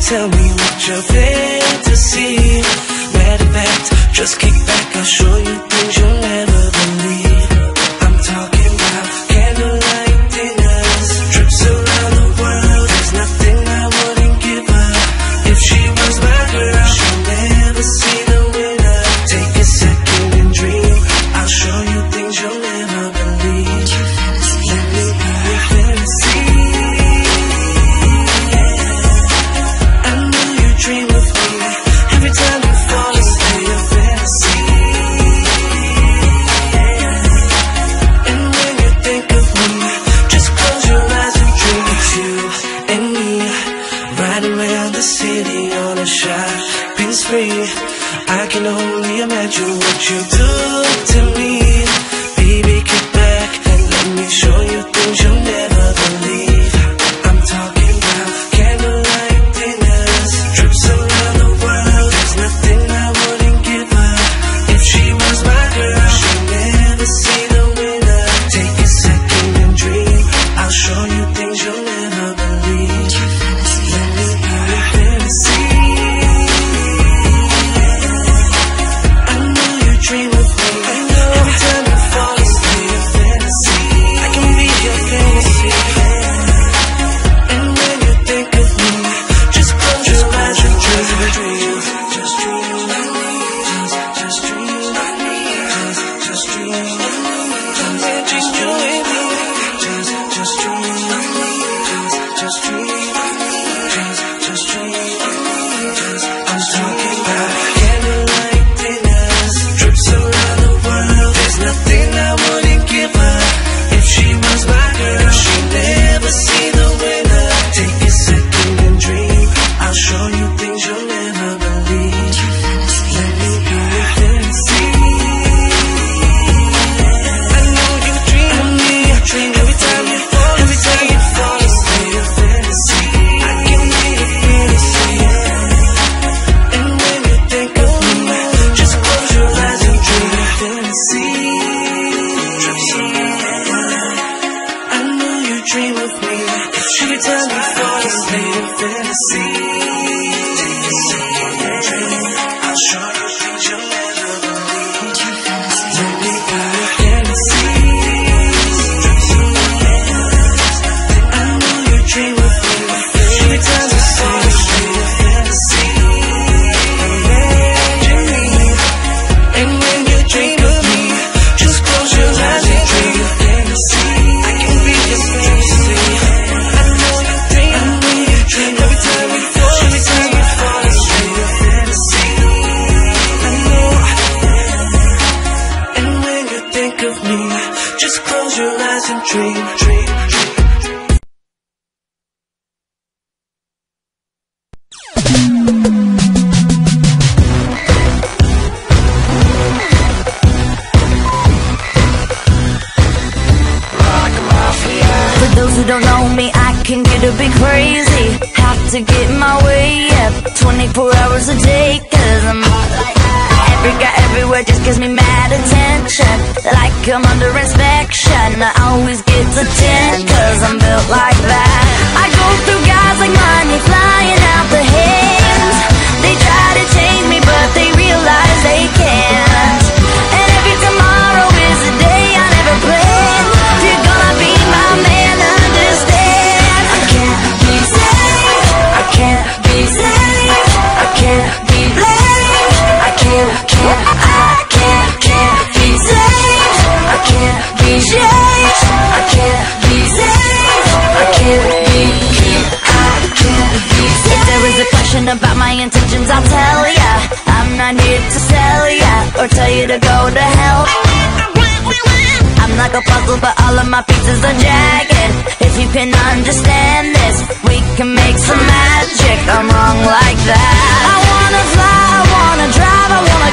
tell me what your fantasy. Matter of fact, just kick back, I'll show you things you'll never believe. I'm talking about candlelight dinners, trips around the world. There's nothing I wouldn't give her. If she was my girl, she'll never see the winner. Take a second and dream, I'll show you things you'll never believe. Let me be your fantasy. I know you dream of me. Every time you fall asleep, your fantasy. And when you think of me, just close your eyes and dream. It's you and me, riding around the city on a shopping spree. I can only imagine what you do to me. Baby, kick back and let me show you things you'll never believe. I'm talking about candlelight dinners, trips around the world. There's nothing I wouldn't give her. If she was my girl, she'll never see the winner. Take a second and dream, I'll show you things you'll never believe. Let me be your fantasy. I know you dream of me. Every time you fall asleep, your fantasy. I can be your fantasy. And when you think of me, just close your eyes and dream. Just dream of me. Just dream of me. Just dream of me. Just you and me. Just dream of me. Just dream of me. Just dream of me. I'm talking about candlelight dinners, trips around the world. There's nothing I wouldn't give her. If she was my girl, she'd never see the winner. Take a second and dream, I'll show you things you'll never believe. Let me be your fantasy. I know you dream of me. Every time you fall asleep, your fantasy. I can be your fantasy. And when you think of me, just close your eyes and dream your fantasy. I know you dream of me. Every time you fall asleep, your fantasy. Take a second and dream, I'll show you things you'll never believe. Let me be your fantasy. I know you dream of me. Every time you fall asleep, your fantasy. Imagine me. And when you dream of me, just close your eyes and dream your fantasy. I can be your fantasy. I know you dream. Every time you fall asleep, your fantasy. I know. And when you think of me, just close your eyes and dream. For those who don't know me, I can get a bit crazy. Have to get my way up 24 hours a day, cause I'm hot like that. Every guy everywhere just gives me mad attention, like I'm under inspection. I always get the 10, cause I'm built like that. I go through guys like money flying out the hands. They try to change me, but they realize they can't. And every tomorrow is a day I never planned. If you're gonna be my man, understand. I can't be saved. I can't be saved. I can't be blamed. I can't be saved. I can't be changed. I can't be saved. I can't be saved. If there is a question about my intentions, I'll tell ya. I'm not here to sell ya or tell you to go to hell. I'm like a puzzle, but all of my pieces are jagged. If you can understand this, we can make some magic. I'm wrong like that. I wanna fly, I wanna drive, I wanna